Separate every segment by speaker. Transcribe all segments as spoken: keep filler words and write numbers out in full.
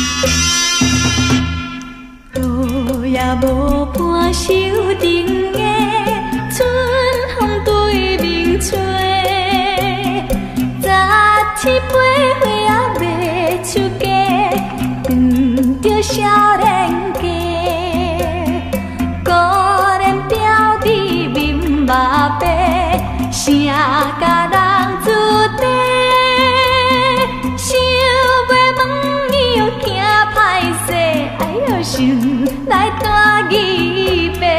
Speaker 1: 路也无伴手顶的春风对面吹，十七八岁也未出嫁，遇着少年家，可怜表弟面目白，谁甲人注定？想要问伊又惊歹势，哎呦心来大义白。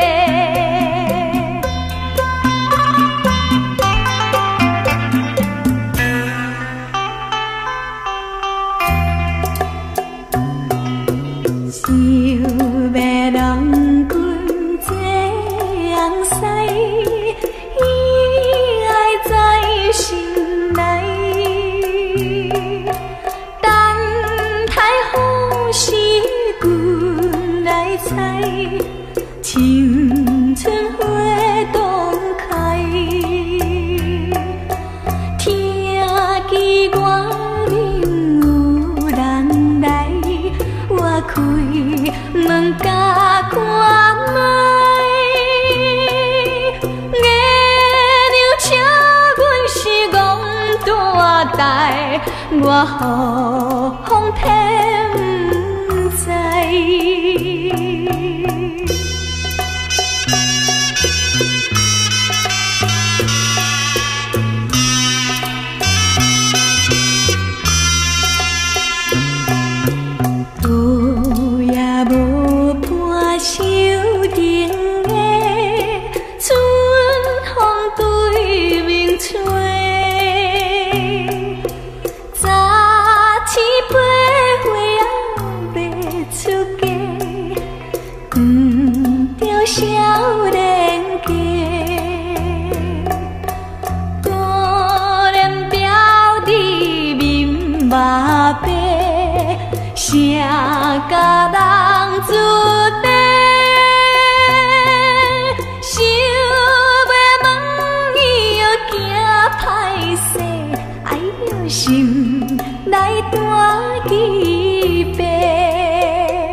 Speaker 1: 想要郎君这样西，伊爱在心内。等待好时君来采，青春花动开。听见外面有人来，我开门甲看卖，月亮请阮是戆大台，我何妨天不知。路也无伴手顶的春风对面吹，十七八岁也未出嫁，遇着少年家，可怜表弟面目白，谁甲人注定？想要问伊又惊歹势，哎呦心来大义白。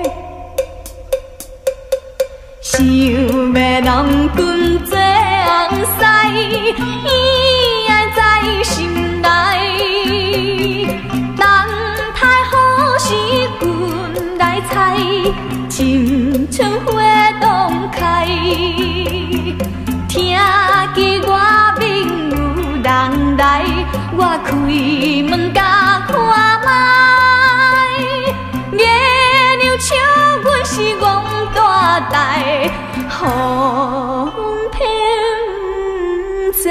Speaker 1: 想要郎君这样西，伊爱在心内。等待好时君来采，青春花动开。听见外面有人来，我开门甲看卖。月亮笑阮是戆大台，何天知？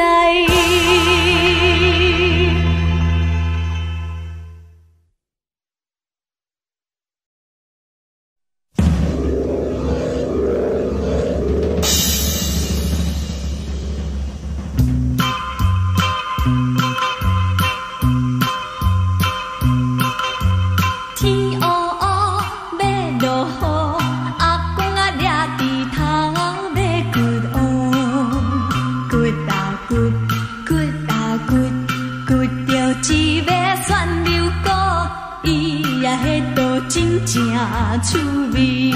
Speaker 1: 真趣味，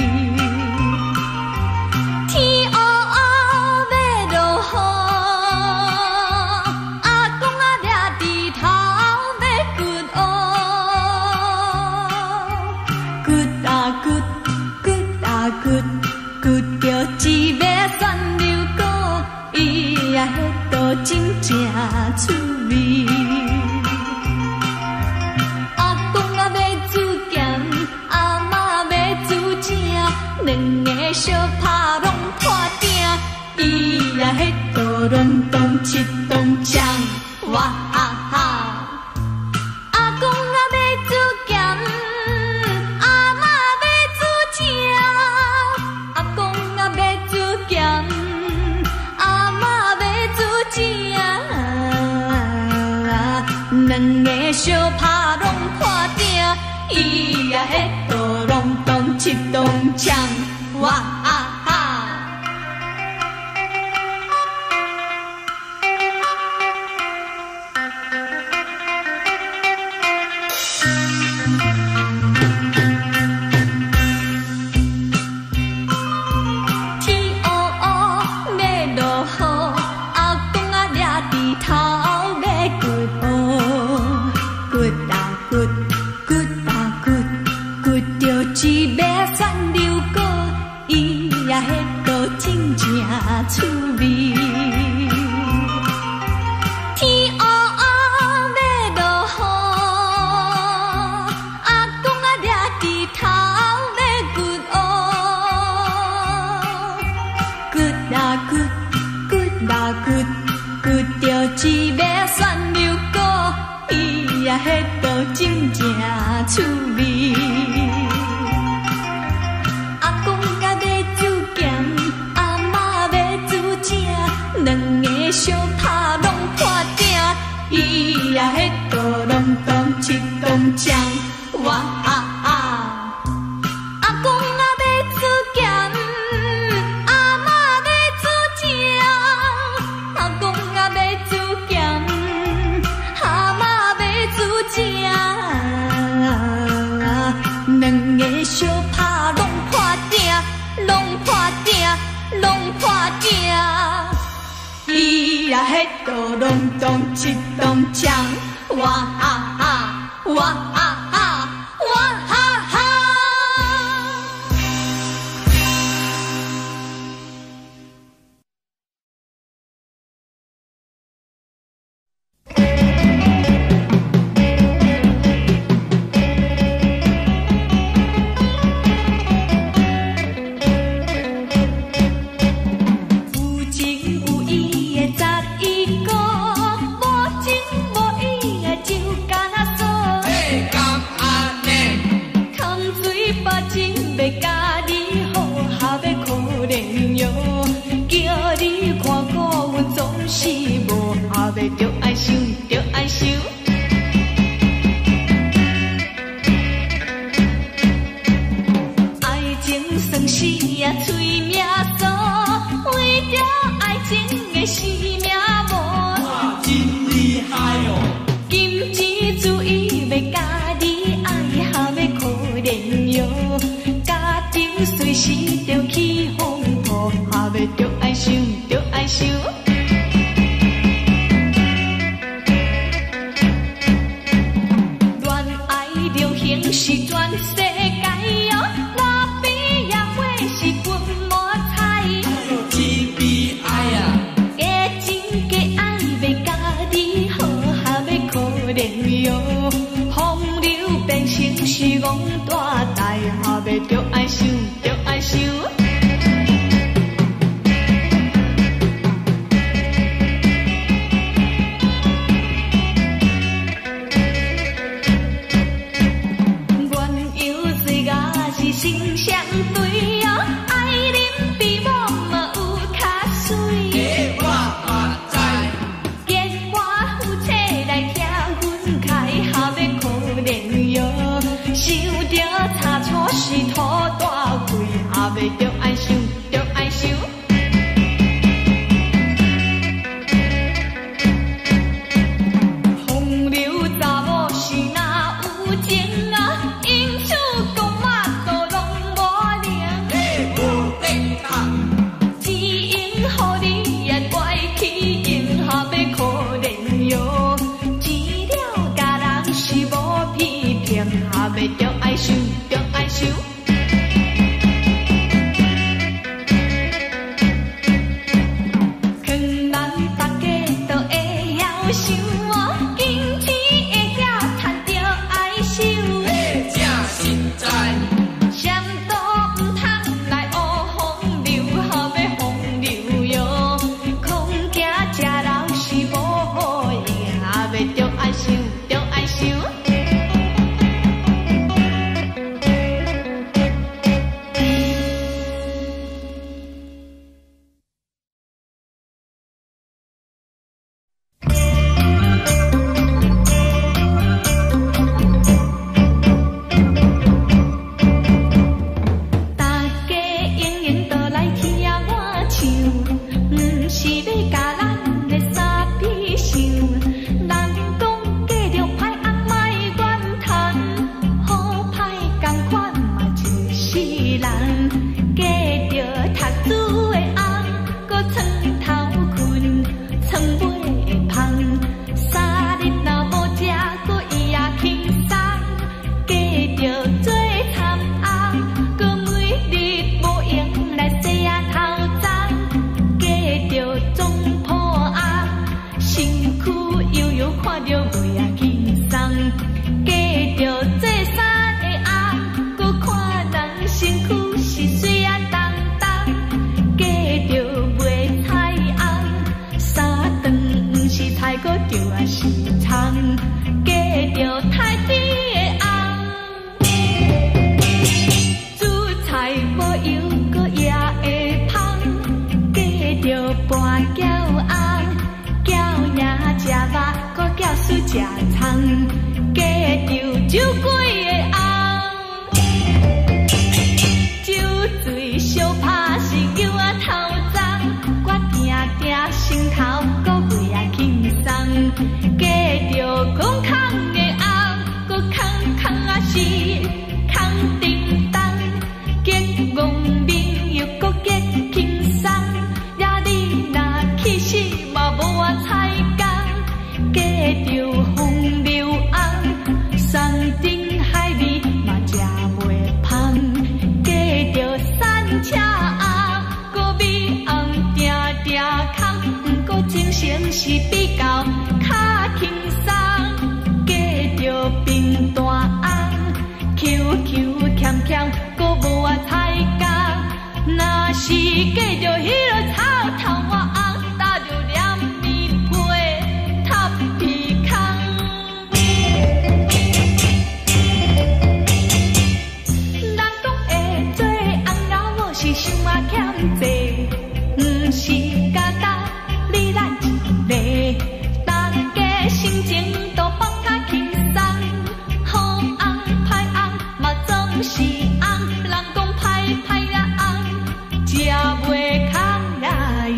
Speaker 1: 天黑黑要落雨，阿公啊掠伫头要掘乌，掘啊掘，掘啊掘，掘着一尾旋流果，伊啊迄道真正趣味。两个小拍拢破鼎，伊呀迄道乱动七动枪，哇哈哈！阿公啊要煮咸，阿嬷要煮正，阿公啊要煮咸，阿嬷要煮正。两个小拍拢破鼎，伊呀迄道乱动七动枪。哇啊哈！ 一要选流果，伊也迄个真正趣味。天黑黑要落雨，阿公啊掠枝头要掘乌，掘啊掘，掘啊掘，掘着一要选流果，伊也迄个真正趣味。相拍拢破鼎，伊也迄个拢当七当枪，哇啊啊！阿公啊要煮咸，阿嬷要煮正，阿公啊要煮咸，阿嬷要煮正，两个相拍拢破鼎，拢破鼎，拢破鼎。伊也迄个拢当七当枪，哇啊啊，哇啊啊，哇哈哈。着爱想，着爱想，爱情算是呀催命锁，为着爱情的生命无。哇，真厉害哦！金钱主义要甲你爱，还要可怜哟，家庭随时着起风波，还要着爱想，着爱想。是全世界哦，我比也会是君莫猜。真悲哀啊！假情假爱要甲你好，还要可怜哟。风流变成是戆大台，还要着爱想，着爱想。心相对哦，爱恁比我嘛有较水。我嘛知，结我夫妻来听阮开，还要可怜哟。想着差错是土大贵，还要着爱想，着爱想。风流查某是哪有情啊？因此讲我。只因乎你也怪起因，还要可怜哟。知了家人是无批评，还要着爱想，着爱想。劝咱大家都会晓想哦，金钱会晓赚着爱想。嘿，正实在。 是红，人讲歹歹呀红，食袂空呀伊。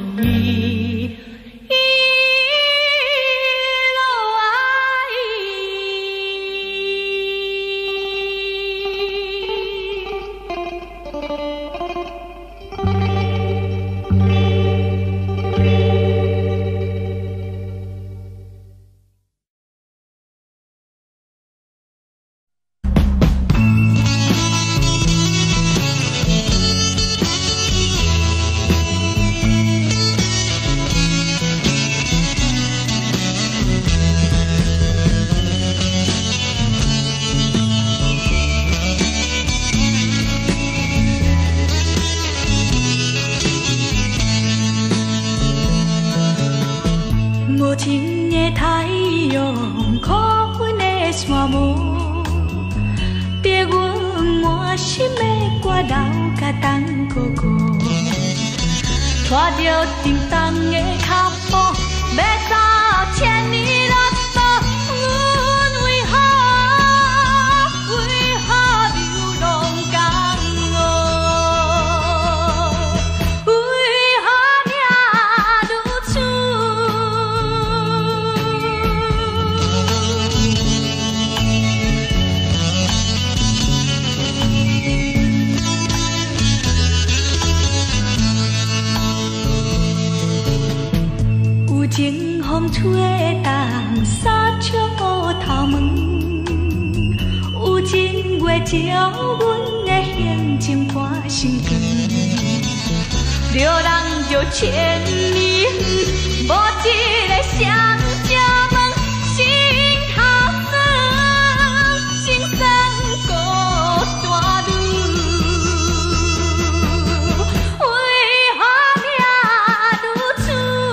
Speaker 2: 无情的太阳，苦阮的山盟，逼阮满心的歌流甲东哥哥，拖着沉重的脚步，要走千里路途，阮为何为何流浪江湖？为何命如此？有情风吹动，三尺乌头毛；有情月照阮的行程半心光。着人就千里远，无一个双脚问，心头酸，心酸孤单女。为何命如此？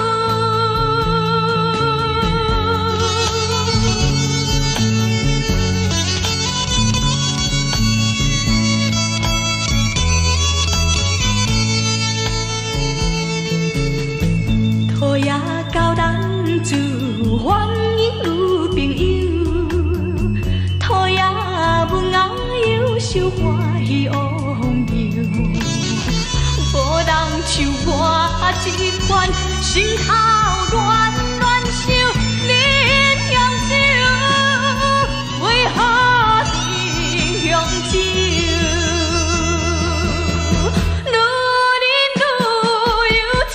Speaker 2: 土也教咱自欢迎女朋友，土也文雅优秀欢喜乌风流，无人像我这款心头乱乱想，饮香酒，为何饮香酒？愈饮愈忧愁。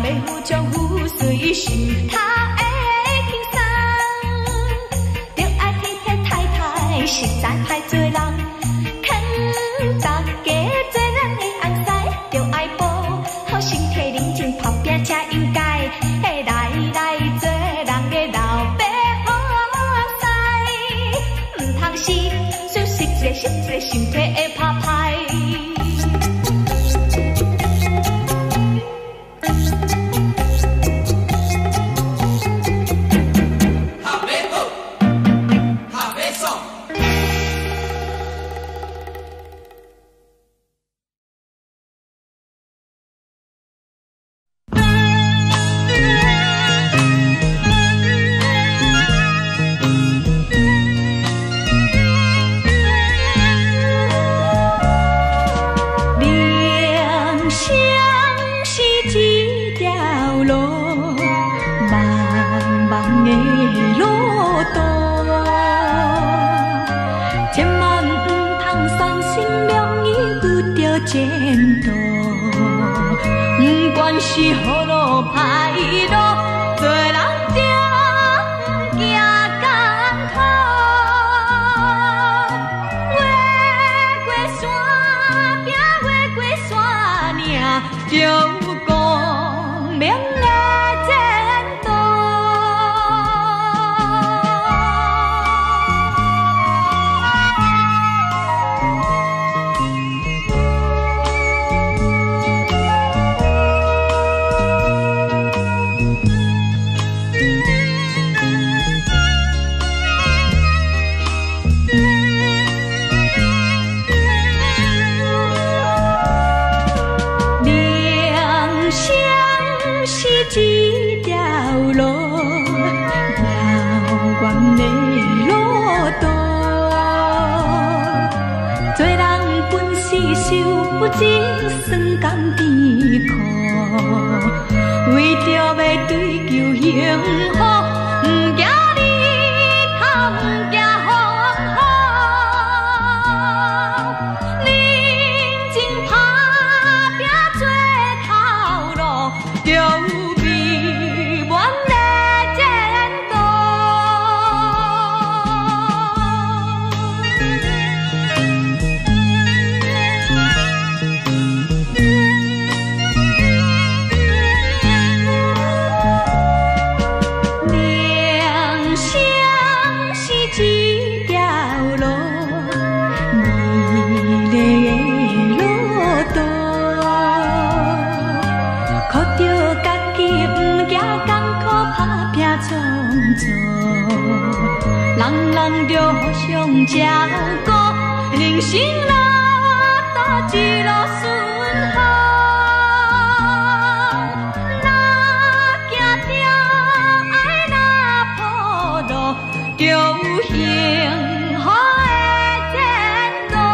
Speaker 2: 要负将富随是他的轻松，着爱体贴太太，实在歹做人，肯大家做人的红婿，着爱保好身体，认真打拼才应该，来来做人的老爸好婿，唔通是输实一个实一个身体会拍歹。是好路歹路，做人着行艰苦。越过山岭，越过山岭，就有光明的前途。一条路，遥远的路途，做人本是受不尽酸甘甜苦，为着要追求幸福，不惊你哭，不惊风雨，认真打拼做头路，就人人着互相照顾，人生路途一路顺风。若行着爱，若抱路，着有幸福的前途。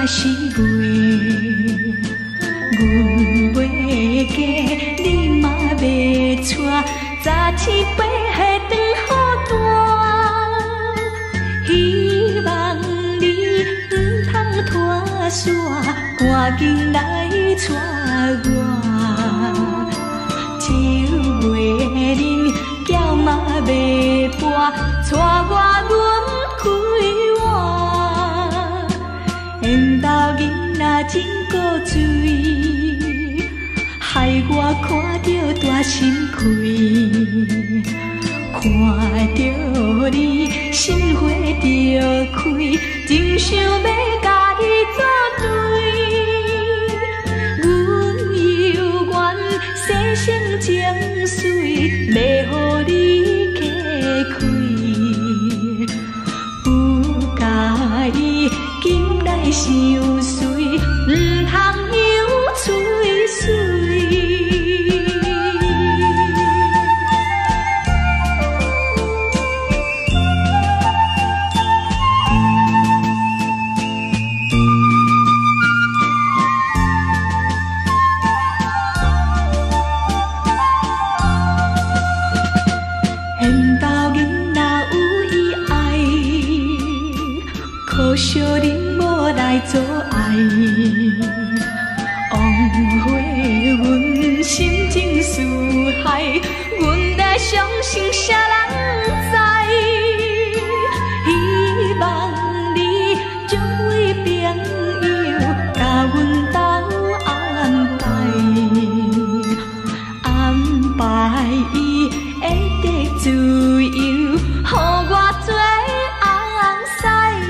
Speaker 2: 是月，阮袂嫁，你嘛袂娶，早起爬下长好大。希望你唔通拖煞，赶紧来娶我。酒袂啉，轿嘛袂搬，带我轮开换。缘投囡仔真古锥，害我看着大心亏。看着你心花着开，真想要甲你作对。阮犹原生生情水，要予你加开。不介意今来相随，唔通有嘴水。小人无来做爱，枉费阮心情似海，阮在相信啥人知？希望你作为朋友，甲阮斗安排，安排伊会得自由，予我做红婿。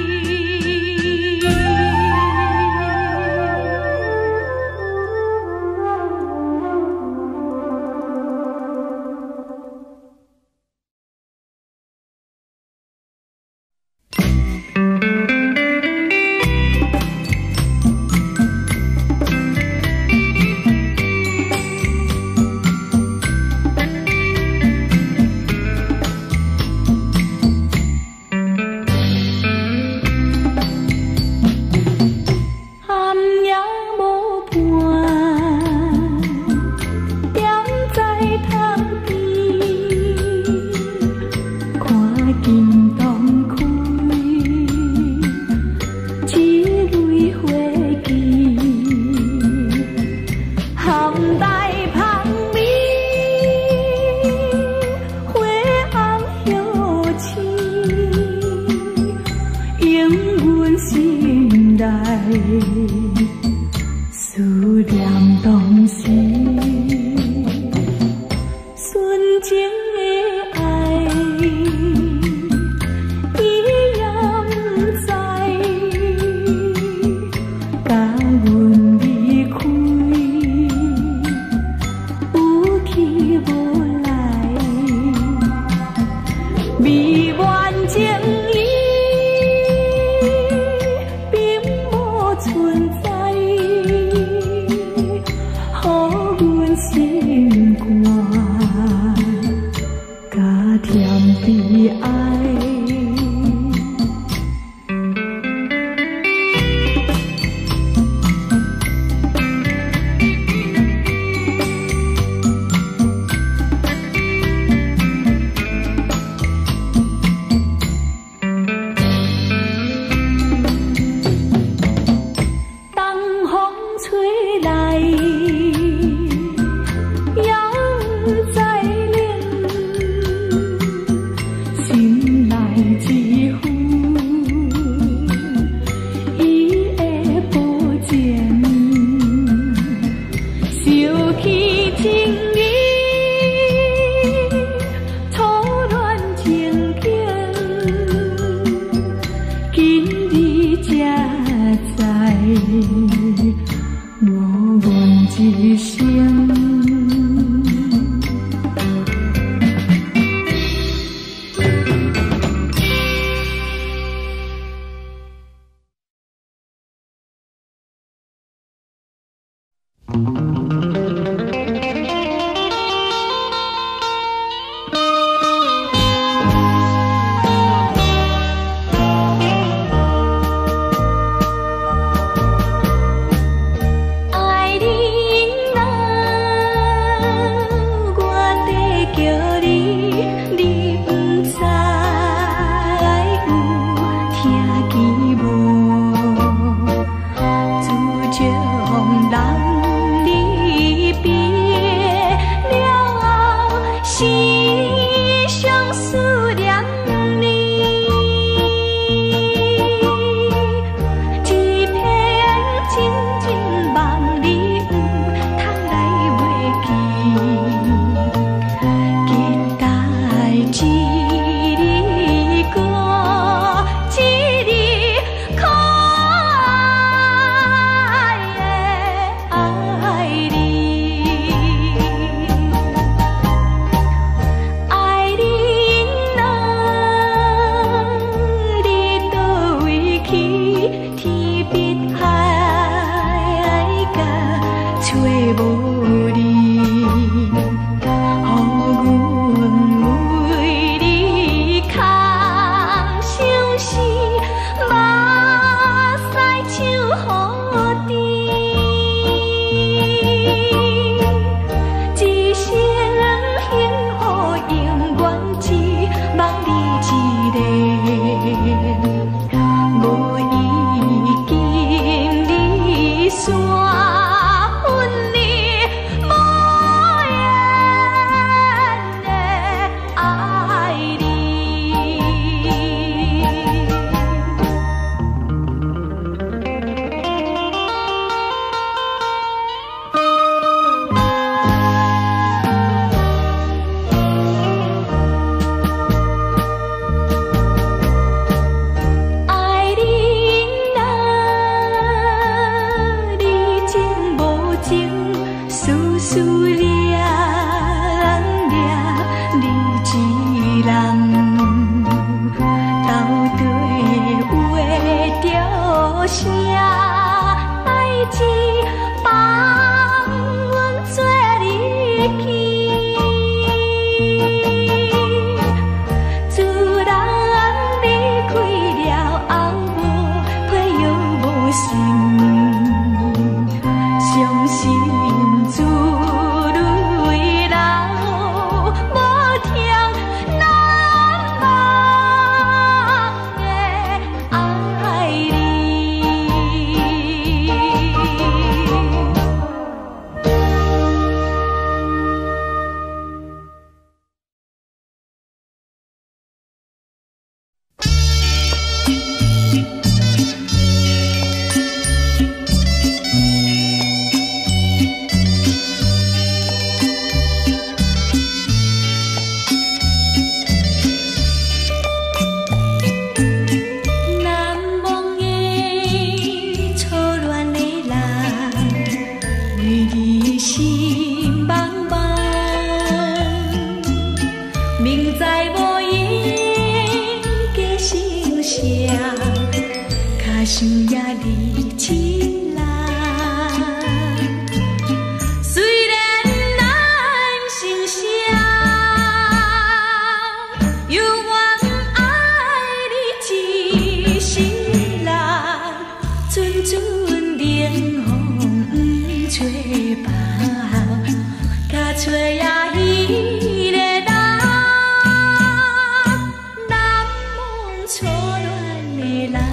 Speaker 2: 思念当时纯情的爱，伊也不知，甲阮离开，有去无来，未完情意。心内无言的声声，脚想也离亲人。虽然咱心声，犹原爱你一世人。阵阵冷风不吹跑，甲吹也彼个人，难忘初恋的人。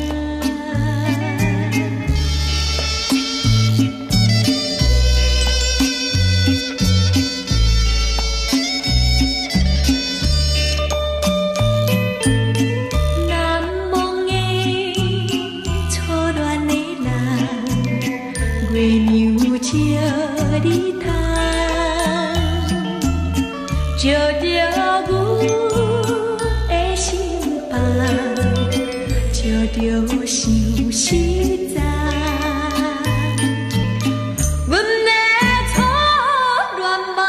Speaker 2: 月娘照日头，照着阮的心房，照着想实在。阮的初恋梦，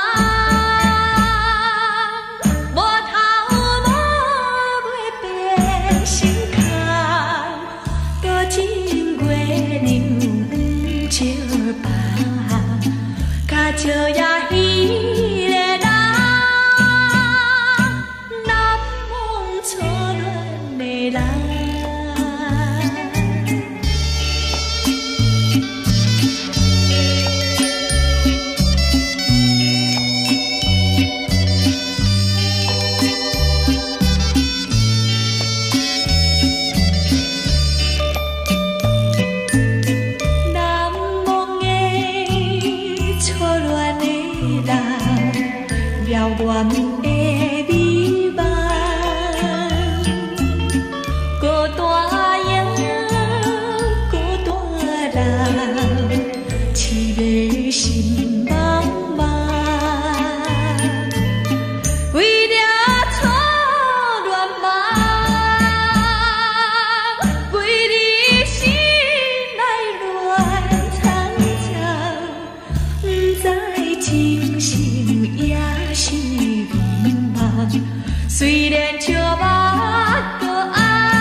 Speaker 2: 无头无尾变成空，多情月娘照白，甲照也彼个人，难忘初恋的人。遥远的美梦，孤单影，孤单人，凄迷心茫茫。为了初恋梦，为你心内乱苍苍，不知情深也是迷茫，虽然笑目搁红，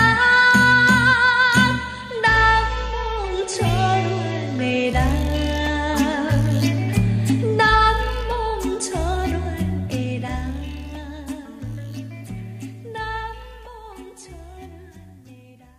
Speaker 2: 难忘初恋的人，难忘初恋的人，难忘初恋的人。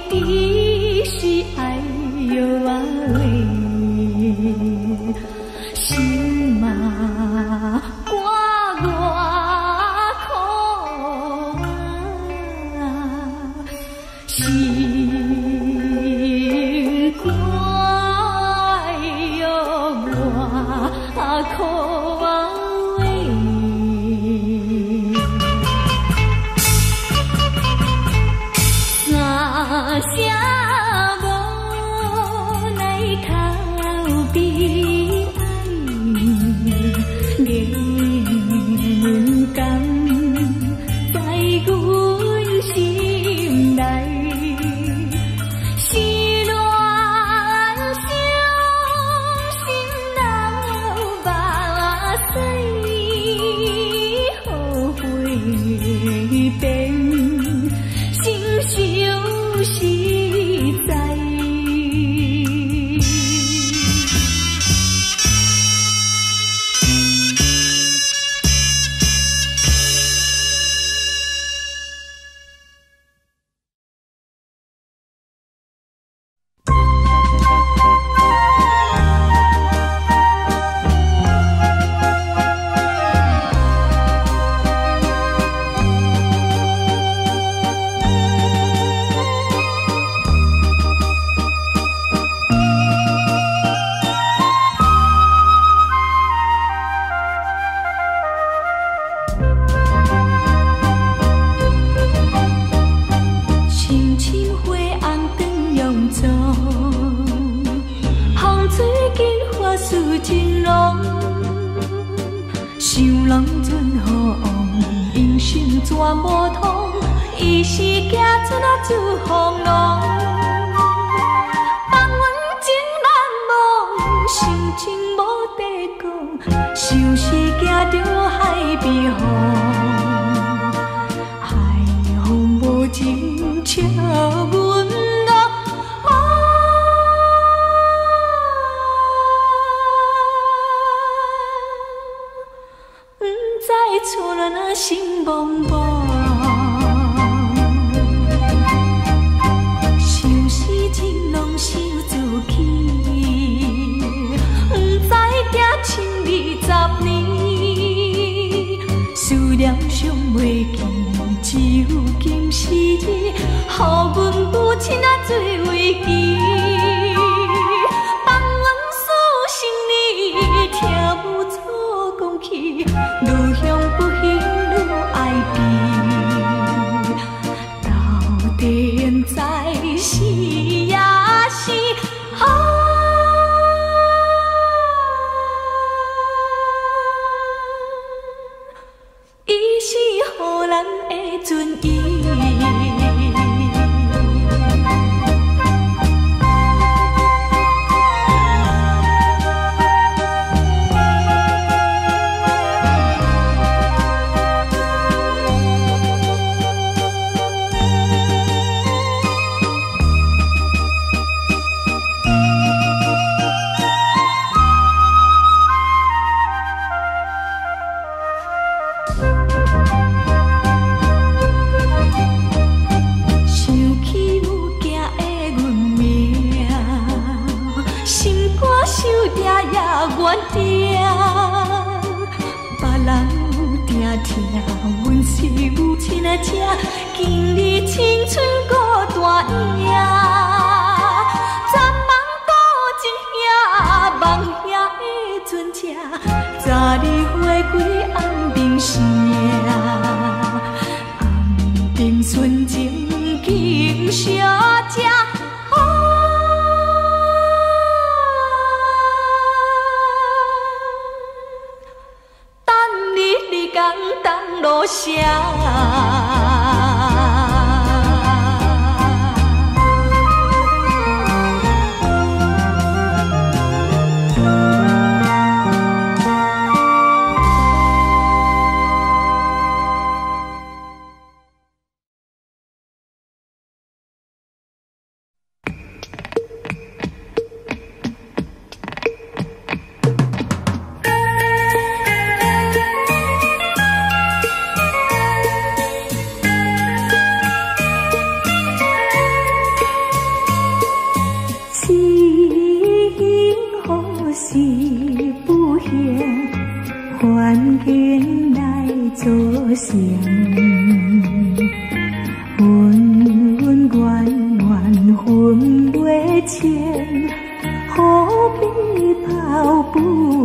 Speaker 2: 只是爱哟啊喂，心嘛肝外苦啊，心肝哟外苦啊喂。三声无奈哭悲哀，硬感在阮心内，是乱伤心流目屎，后悔变心伤实在。深深灰红灯永踪，风水间花树真浓，想人准好望，英雄怎无通？伊是行出那自风浪，放阮情难忘，心情无地讲，想是行着海边风，海风无情笑阮落梦，不知厝内那心茫茫。想是情拢想自己，不知行千二十年，思念尚袂记，只有今时日，予阮母亲啊最为记。放阮思心里，听母祖讲起，愈向不幸愈爱悲。到底现在是也是好？伊是予人的尊严。原定，别人有定听，阮是母亲啊，这今日青春孤单影，暂望孤一兄，望兄的船车，早日回归安平城，安平纯情景小姐。当路声。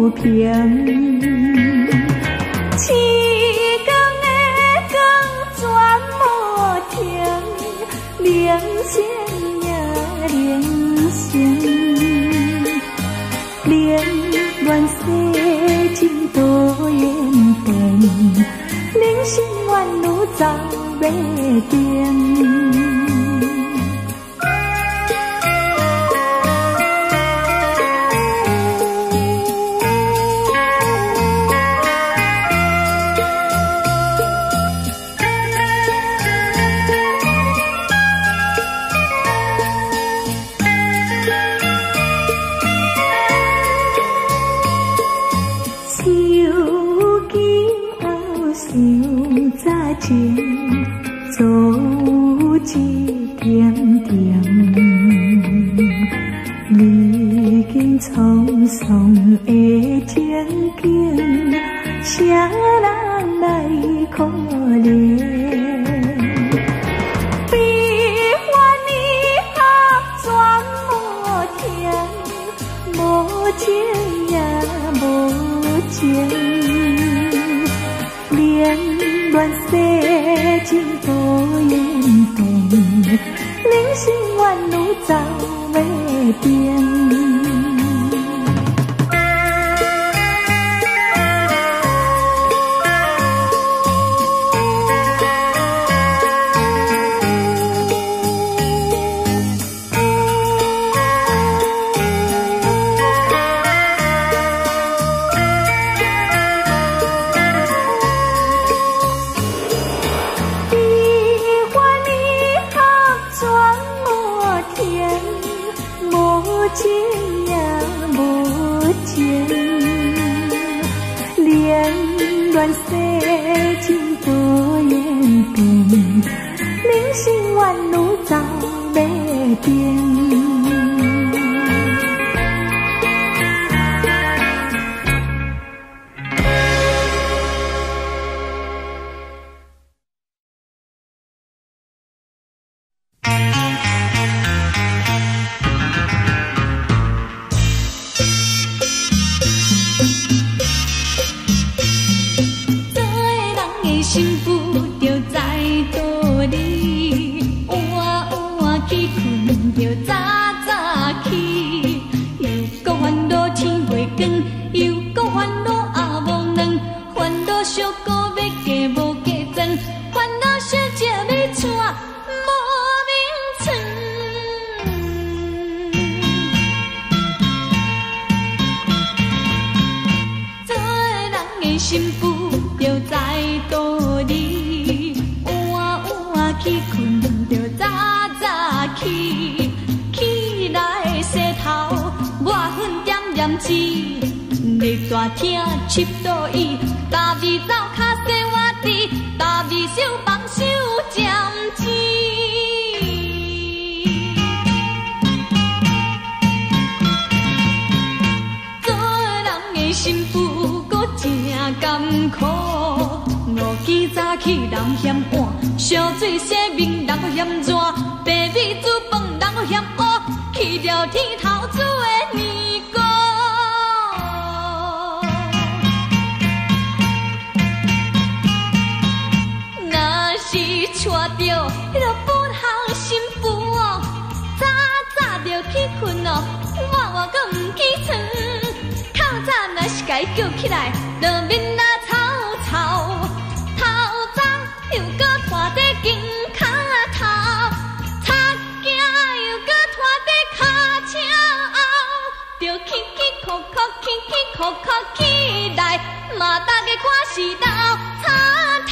Speaker 2: 平。市江的光全无停，铃声也铃声，连乱世真多缘分，人生愿路走袂定。走一点点，历经沧桑的情景，谁人来可怜？悲欢离合全无停，无情也无情，连乱世真多缘分，人生愿路走袂定。乱世真多缘分，人生愿路走袂定。
Speaker 1: 心浮着在倒里，晚晚去困着早早起，起来洗头，抹粉点点子，日大听七度伊，大味走卡洗碗池，大味手放手尖子。做人的心浮搁真艰苦，五更早起人嫌晚，烧水洗面人搁嫌热，白米煮饭人搁嫌黑，去了天头煮的年糕。若是娶着迄个本行新妇哦，早早就去困哦，晚晚搁毋起床。较早若是家叫起来，就免那吵吵。透早又搁拖在肩胛头，擦镜又搁拖在脚车后，就起起哭哭，起起哭哭起来，嘛大家看是斗插头。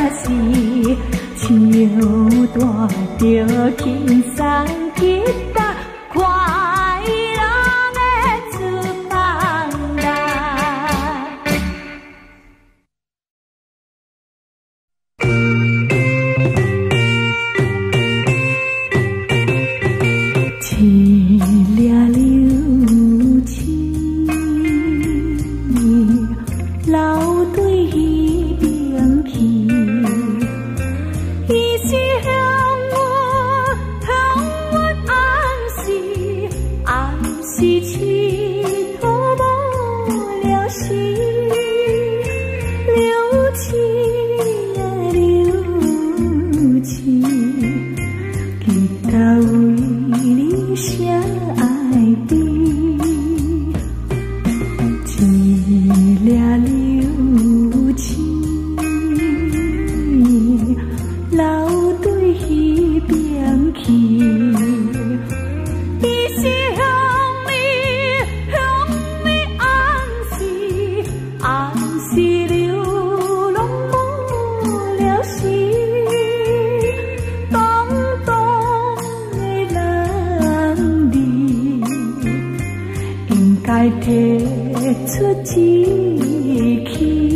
Speaker 2: 是唱大着轻松吉他，快乐的出放啦。青了柳青，流对彼边去。伊是向我，向我暗示，暗示痴途无了时。柳青啊柳青，吉他为你写爱悲，一粒柳青，流对彼边去。伊是向你，向你暗示，暗示流浪无了时。当当的人儿，应该提出一气。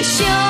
Speaker 1: 相。